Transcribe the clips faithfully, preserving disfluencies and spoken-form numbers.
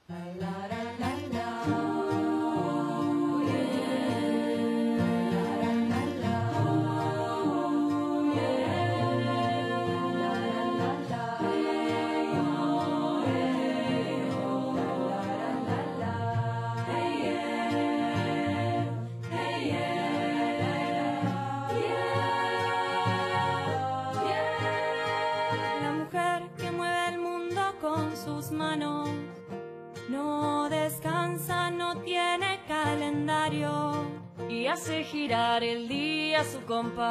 Manos no descansa, no tiene calendario y hace girar el día a su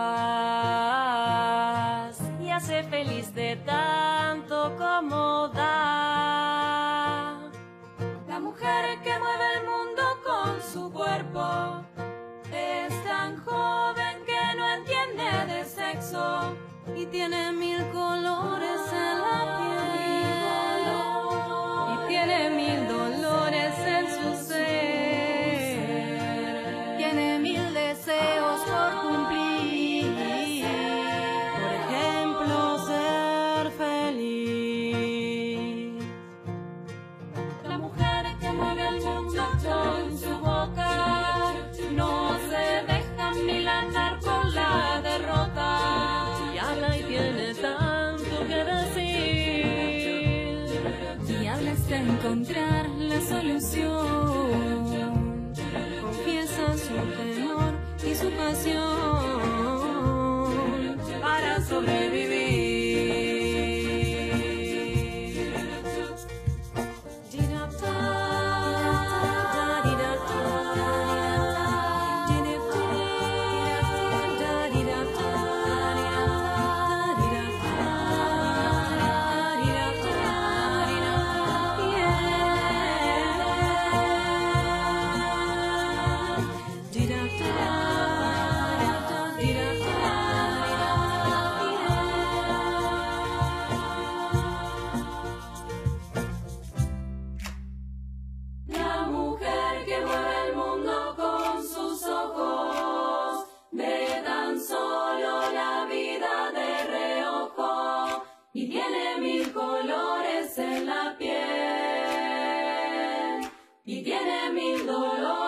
compás y hace feliz de tanto como da. La mujer que mueve el mundo con su cuerpo es tan joven que no entiende de sexo y tiene mil colores en la piel. Tiene mil dolores en su ser, tiene mil deseos por cumplir, por ejemplo, ser feliz. La mujer que mueve el mundo con su boca no se deja milanar por la derrota y habla y tiene tanto que decir. Hasta encontrar la solución, confiesa su temor y su pasión para sobrevivir. Y tiene mil colores en la piel, y tiene mil dolores.